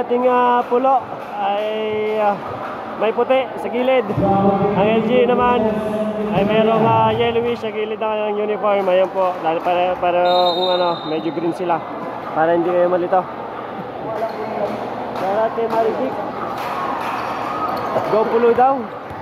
ating pulo ay may puti sa gilid. Ang LG naman ay merong yellowish sa gilid ng uniform. Ayan po, para kung medyo green sila, para hindi kayo malito. Para kay Maribik, go pulo daw.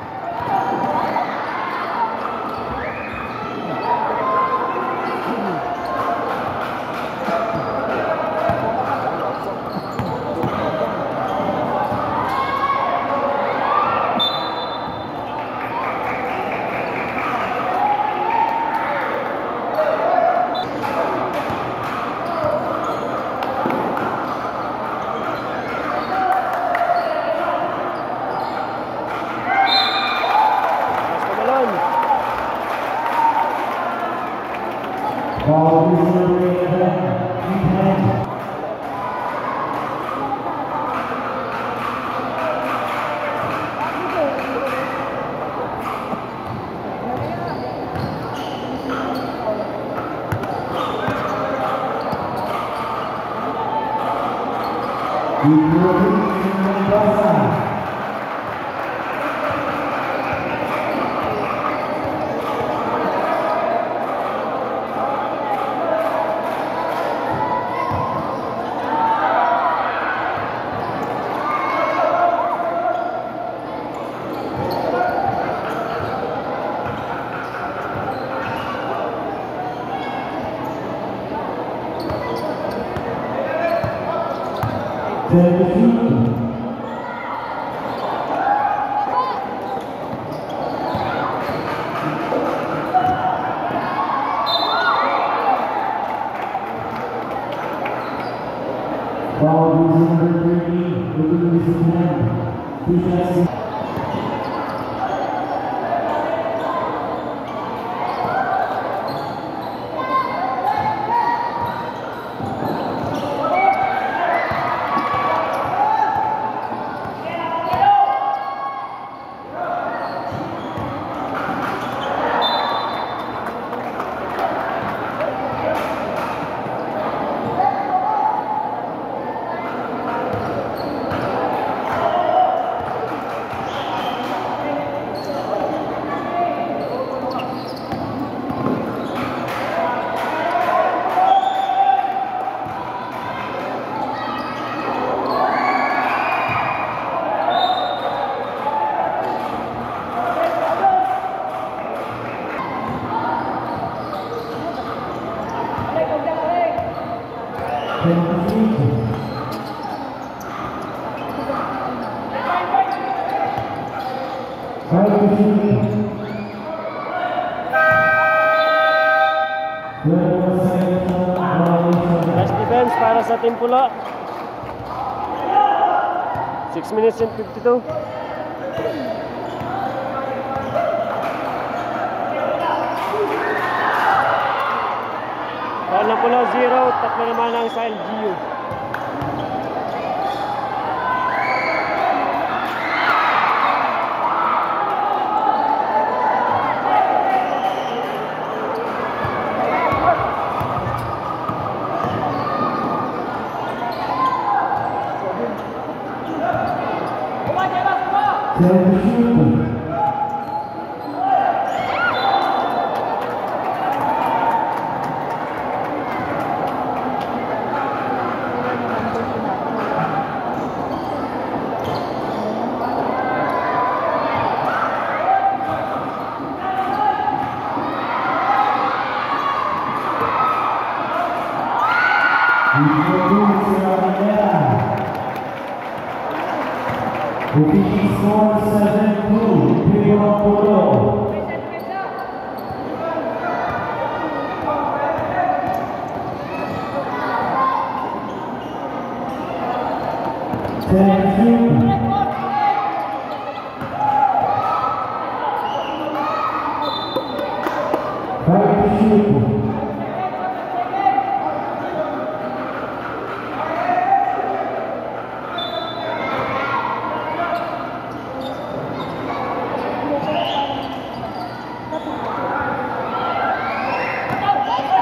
Last defense para sa Team Pulo. 6 minutes and 52. Ball ng Pulo 0, tatlo naman ang sa LGU.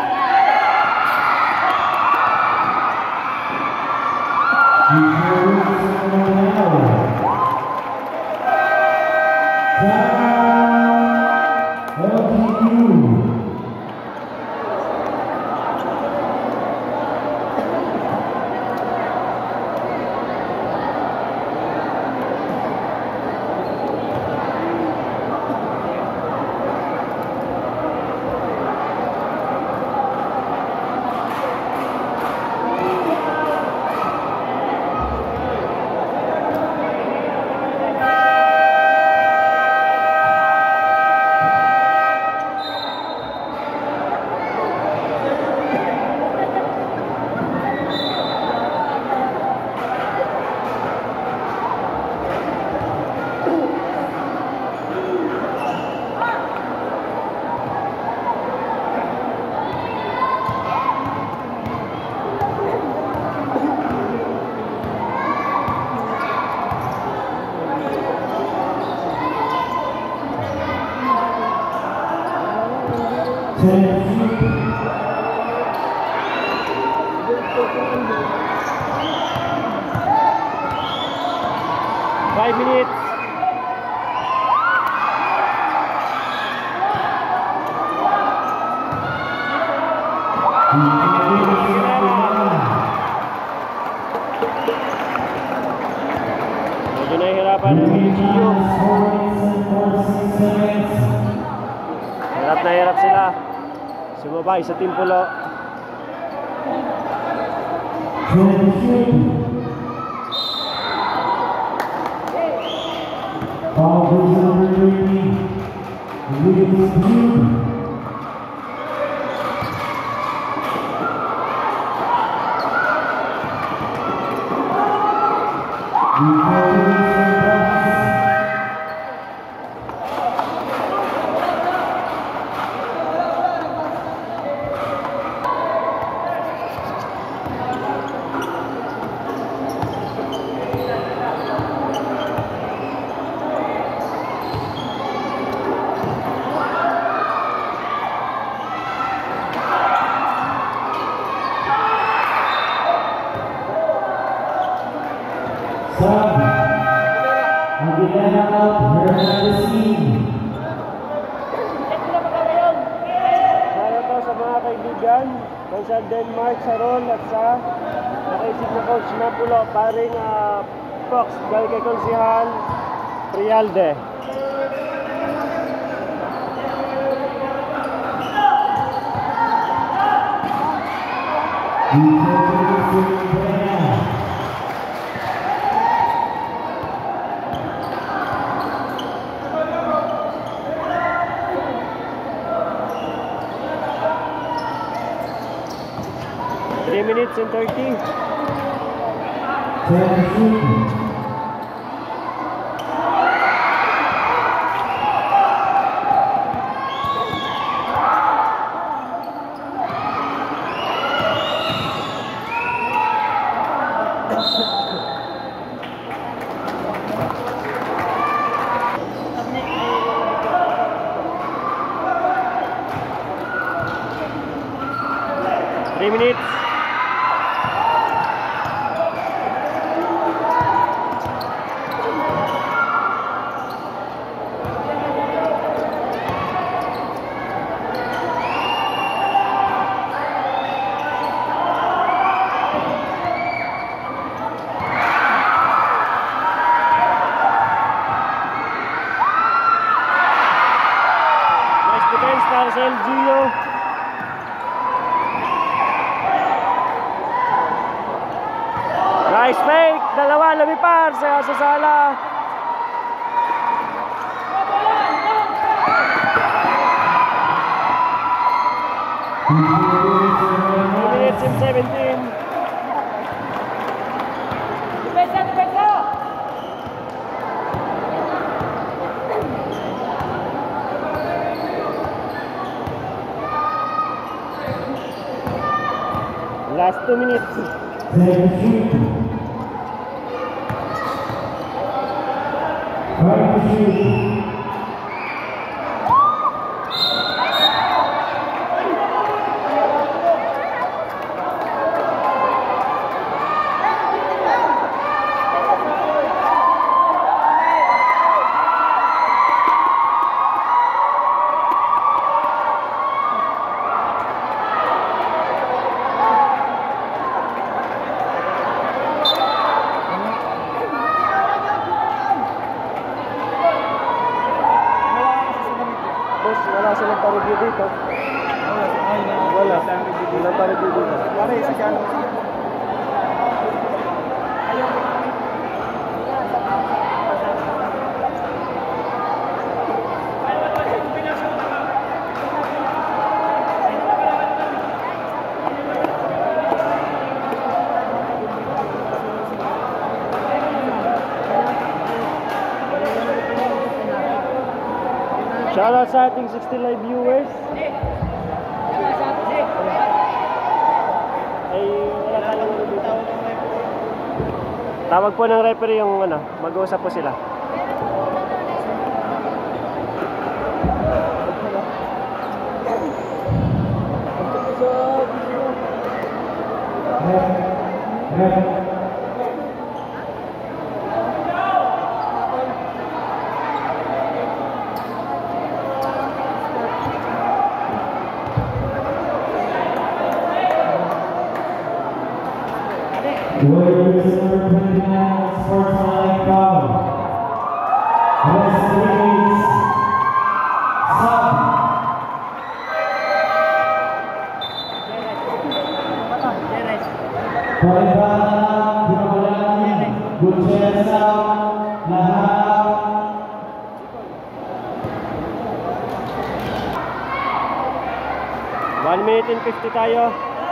You 5 minutes. Medyo nahihirapan ng LGU. Hirap na hirap sila. Sumabay sa timpulo. Para sa mga kaibigan ng sa Denmark, sa Ron at sa nakaisip na coach na pulo, paring Fox, dahil kay Konsihan Rialde. Minutes and 30. Minutes. Para sa LGU. Nice fake, dalawa lumipar sa sala. Minutes and 17. Last 2 minutes. Wala silang pa-review dito. Wala pa-review dito. Pare, isa dyan. Shoutout sa ating 60 live viewers. Ay, wala tayong ano dito. Tawag po ng referee yung ano, mag-uusap po sila. One minute and 50 tayo.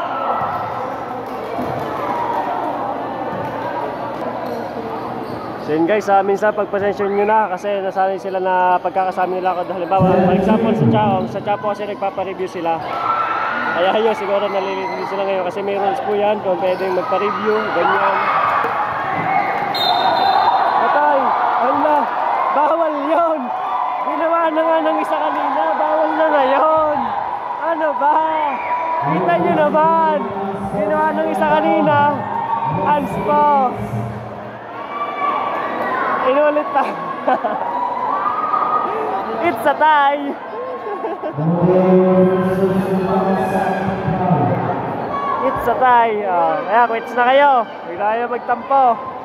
So yun guys, minsan pagpasensyon nyo na kasi nasanay sila na pagkakasama nila ako. Halimbawa, for example sa Chapo kasi nagpapareview sila. Kaya yun, siguro nalilito sila ngayon kasi may rules po yan kung pwedeng magpa-review, ganyan. Patay! Hala! Bawal yun! Ginawa na nga ng isa kanina, bawal na ngayon! Ano ba? Kita nyo naman! Ginawa ng isa kanina, hands po! Inulit pa. It's a tie. It's a tie. Kaya quits na kayo. Huwag na kayo magtampo.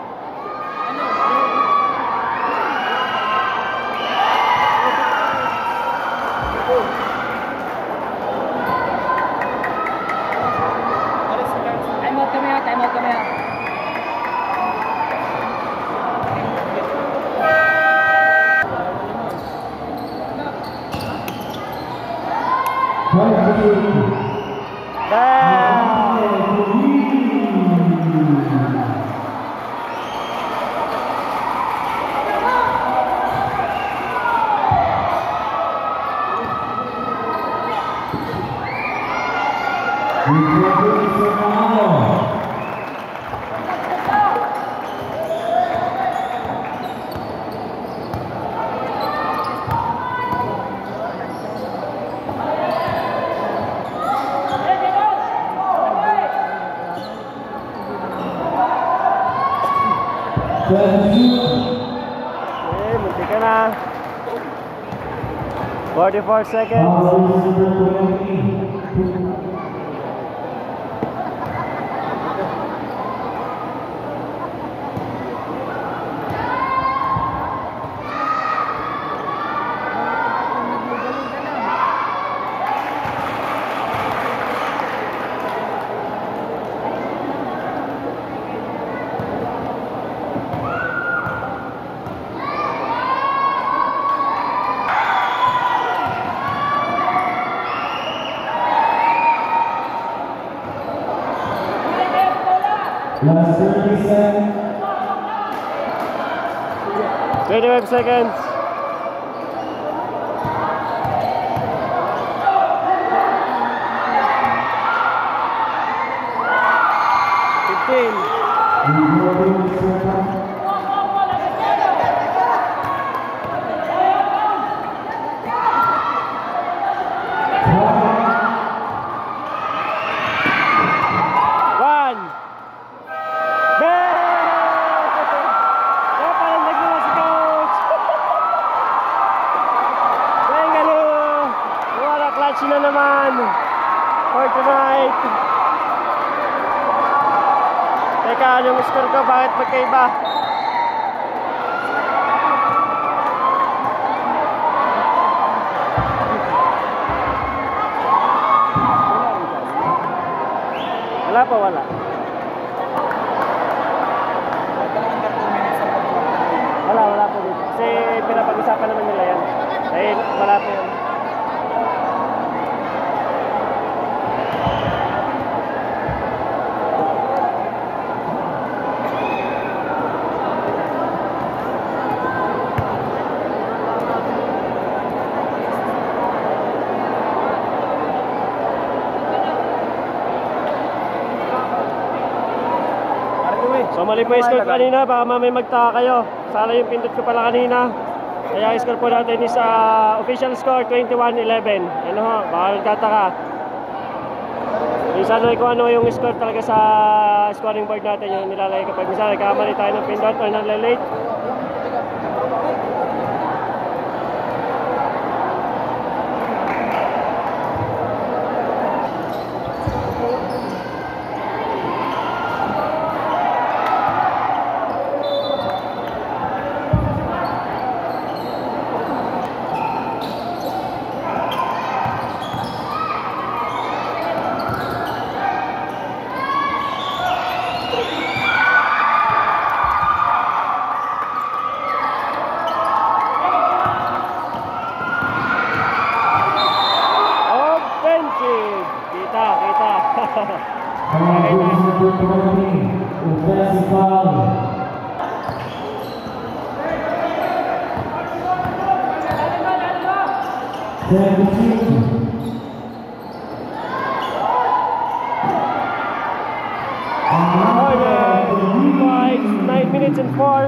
Time out kami ha. Time out kami ha. Okay, munti ka na. 44 seconds. Last 30 seconds. 25 seconds. Na naman for tonight. Teka, yung score ko bakit magkaiba? Wala pa, wala. Wala po dito. Kasi pinapag-usapan naman nila yan. Dahil wala po yun. So mali po yung score kanina, baka mamay magtaka kayo. Sana yung pindot ko pala kanina. Kaya yung score po natin is official score 21-11. Ano ho, baka nagtataka. Minsan kung ano yung score talaga sa scoring board natin yung nilalagay kapag minsan nagkamali tayo ng pindot or nalilate. Offensive foul. 9 minutes and 4.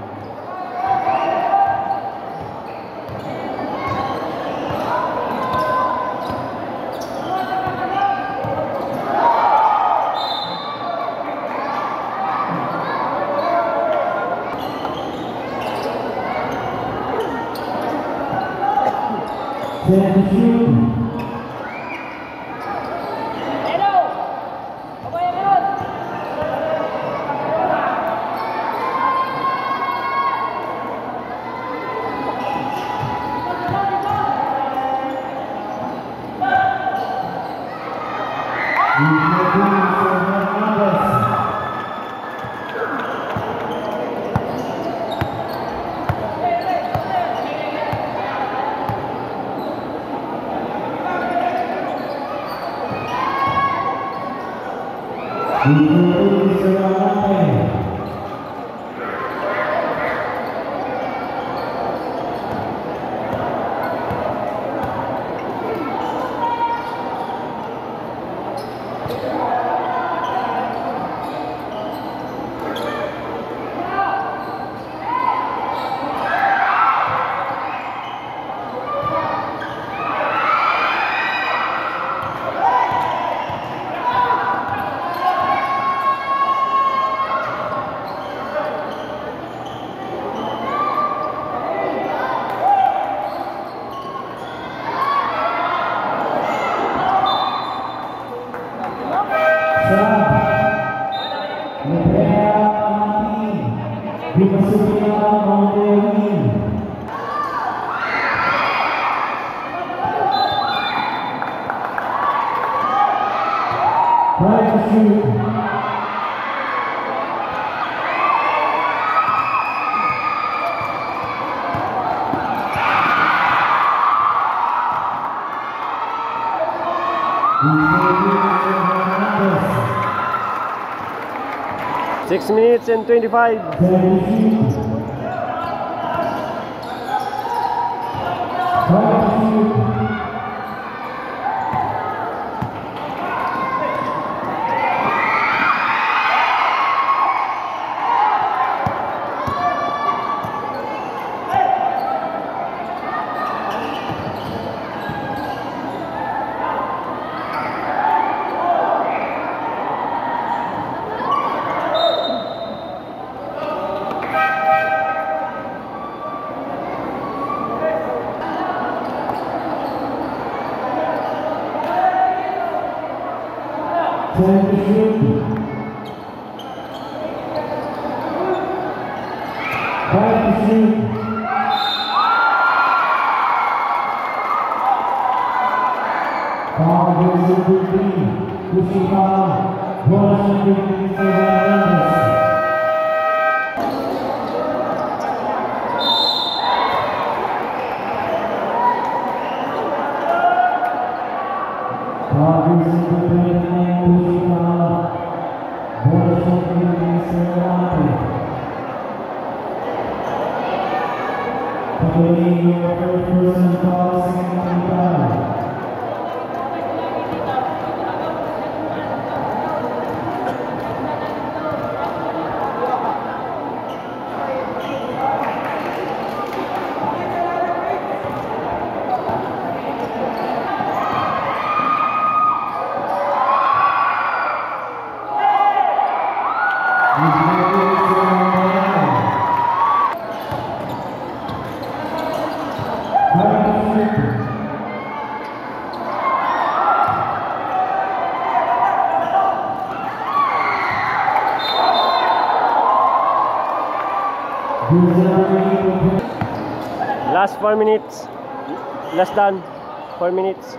Six minutes and 25. Last 4 minutes. Less than 4 minutes.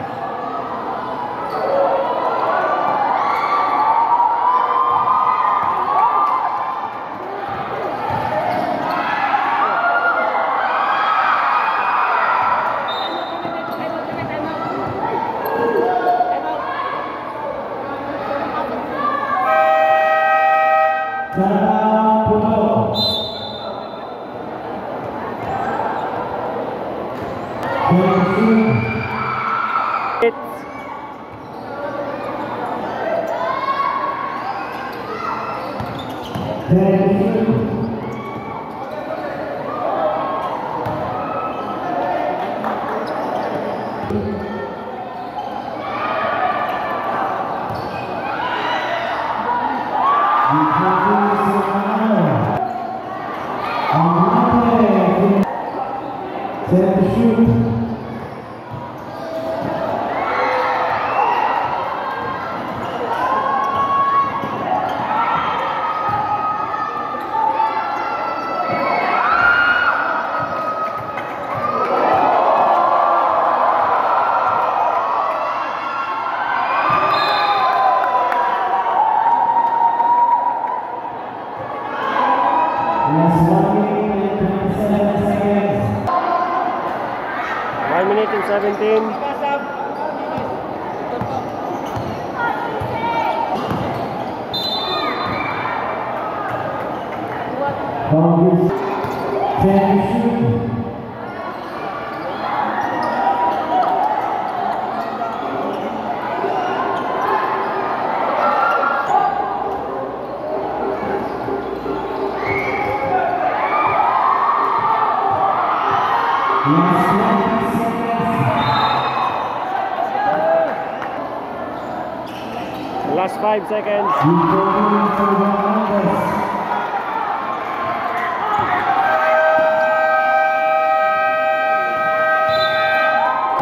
One minute and 17. Last 5 seconds.